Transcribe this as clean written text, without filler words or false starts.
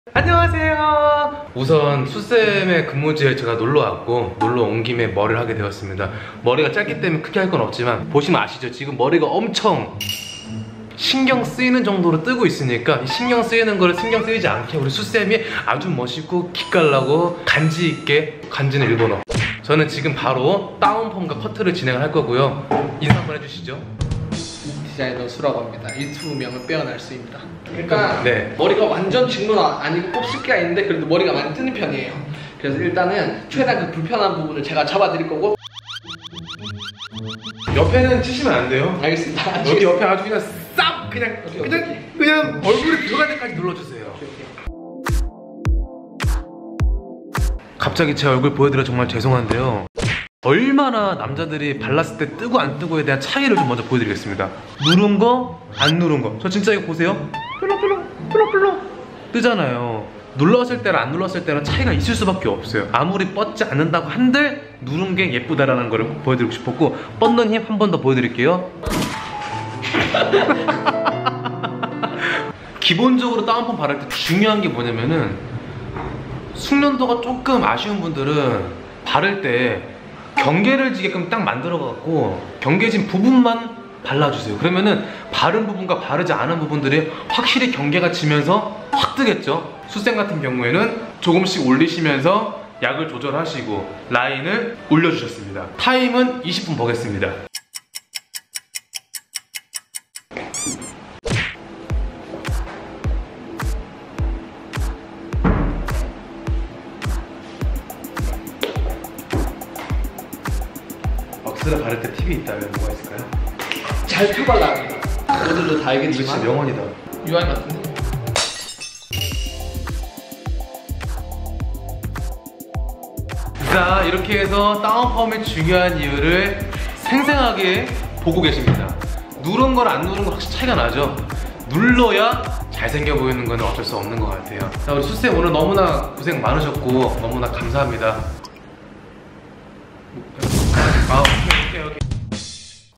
안녕하세요. 우선 수쌤의 근무지에 제가 놀러왔고 놀러 온 김에 머리를 하게 되었습니다. 머리가 짧기 때문에 크게 할 건 없지만 보시면 아시죠? 지금 머리가 엄청 신경 쓰이는 정도로 뜨고 있으니까 이 신경 쓰이는 거를 신경 쓰이지 않게 우리 수쌤이 아주 멋있고 기깔나고 간지 있게 간지는 일본어. 저는 지금 바로 다운펌과 커트를 진행을 할 거고요. 인사 한번 해주시죠. 디자이너 수라고 합니다. 유튜브명은 빼어날 수입니다. 그러니까 네. 머리가 완전 직문 아니고 곱슬기가 있는데 그래도 머리가 많이 뜨는 편이에요. 그래서 일단은 최대한 그 불편한 부분을 제가 잡아드릴 거고. 옆에는 치시면 안 돼요. 알겠습니다. 여기 옆에 아주 그냥 싹 그냥 얼굴에 들어갈 때까지 눌러주세요. 갑자기 제 얼굴 보여드려 정말 죄송한데요. 얼마나 남자들이 발랐을 때 뜨고 안 뜨고에 대한 차이를 좀 먼저 보여드리겠습니다. 누른 거, 안 누른 거. 저 진짜 이거 보세요. 플렁플렁 뜨잖아요. 눌렀을 때랑 안 눌렀을 때랑 차이가 있을 수밖에 없어요. 아무리 뻗지 않는다고 한들 누른 게 예쁘다라는 걸 보여드리고 싶었고, 뻗는 힘 한 번 더 보여드릴게요. 기본적으로 다운펌 바를 때 중요한 게 뭐냐면은 숙련도가 조금 아쉬운 분들은 바를 때 경계를 지게끔 딱 만들어갖고 경계진 부분만 발라주세요. 그러면은 바른 부분과 바르지 않은 부분들이 확실히 경계가 지면서 확 뜨겠죠. 수쌤 같은 경우에는 조금씩 올리시면서 약을 조절하시고 라인을 올려주셨습니다. 타임은 20분 보겠습니다. 왁스를 바를 때 팁이 있다면 뭐가 있을까요? 잘 펴발라야 합니다. 모두도 다 이거 알겠지만 진짜 명언이다. 유한 같은데. 자, 이렇게 해서 다운펌의 중요한 이유를 생생하게 보고 계십니다. 누른 걸 안 누른 거 확실히 차이가 나죠? 눌러야 잘생겨 보이는 건 어쩔 수 없는 것 같아요. 자, 우리 수쌤 오늘 너무나 고생 많으셨고 너무나 감사합니다.